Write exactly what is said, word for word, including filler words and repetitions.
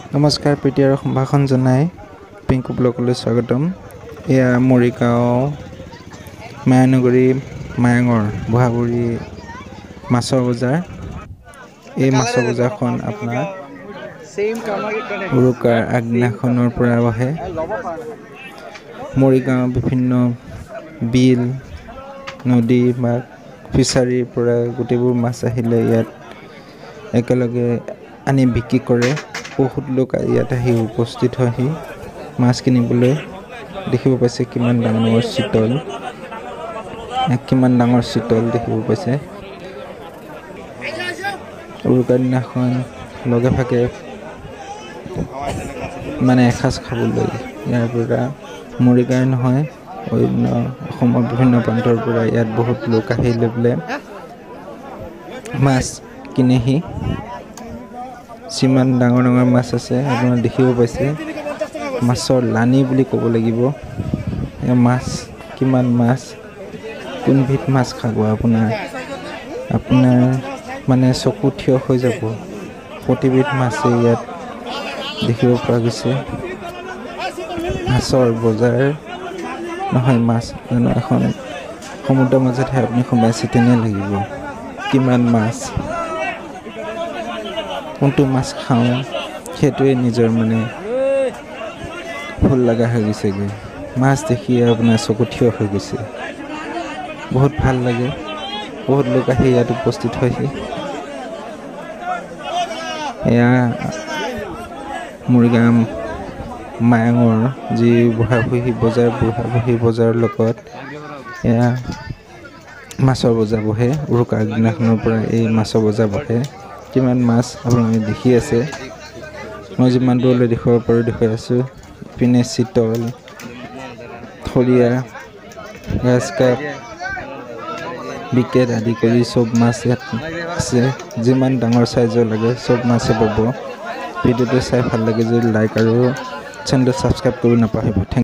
নমস্কাৰ প্ৰীতি আৰু সম্ভাষণ জনাই পিংকু ব্লগলৈ স্বাগতম। এয়া মৰিগাঁও মায়ানগৰী মায়াঙৰ বুঢ়াবুঢ়ী মাছৰ বজাৰ। এই মাছৰ বজাৰখন আপোনাৰ উৰুকাৰ আগদিনাখনৰ পৰা বহে। মৰিগাঁৱৰ বিভিন্ন বিল নদী বা ফিচাৰীৰ পৰা গোটেইবোৰ মাছ আহিলে ইয়াত একেলগে আনি বিক্ৰী কৰে। বহুত লোক ইয়াত আহি উপস্থিত হয়হি মাছ কিনিবলৈ। দেখিব পাইছে কিমান ডাঙৰ ডাঙৰ চিতল কিমান ডাঙৰ চিতল দেখিব পাইছে। উৰুকাৰ দিনাখন লগে ভাগে মানে এসাঁজ খাবলৈ ইয়াৰ পৰা মৰিগাঁও নহয় অন্য অসমৰ বিভিন্ন প্ৰান্তৰ পৰা ইয়াত বহুত লোক আহি লৈ পেলাই মাছ কিনেহি। যিমান ডাঙৰ ডাঙৰ মাছ আছে আপোনাৰ দেখিব পাইছে। মাছৰ লানি বুলি ক'ব লাগিব। মাছ কিমান মাছ কোনবিধ মাছ খাব আপোনাৰ আপোনাৰ মানে চকু থিয় হৈ যাব। প্ৰতিবিধ মাছে ইয়াত দেখিব পোৱা গৈছে। মাছৰ বজাৰ নহয় মাছ জানো এখন সমুদ্ৰৰ মাজতহে আপুনি সোমাইছে তেনে লাগিব। কিমান মাছ কোনটো মাছ খাওঁ সেইটোৱে নিজৰ মানে ভুল লগা হৈ গৈছেগৈ। মাছ দেখিয়ে আপোনাৰ চকু থিয় হৈ গৈছে। বহুত ভাল লাগে। বহুত লোক আহি ইয়াত উপস্থিত হয়হি। এয়া মৰিগাঁও মায়াঙৰ যি বুঢ়াবুঢ়ী বজাৰ বুঢ়াবুঢ়ী বজাৰৰ লগত এয়া মাছৰ বজাৰ বহে। উৰুকাৰ আগদিনাখনৰ পৰা এই মাছৰ বজাৰ বহে। কিমান মাছ আপোনালোকে দেখি আছে। মই যিমান দূৰলৈ দেখুৱাব পাৰোঁ দেখুৱাই আছোঁ। ইপিনে চিতল খৰিয়া গ্ৰাছকাপ বিকেট আদি কৰি চব মাছ ইয়াত আছে। যিমান ডাঙৰ চাইজৰ লাগে চব মাছে পাব। ভিডিঅ'টো চাই ভাল লাগে যদি লাইক আৰু চেনেলটো ছাবস্ক্ৰাইব কৰিব নাপাহৰিব। থেংক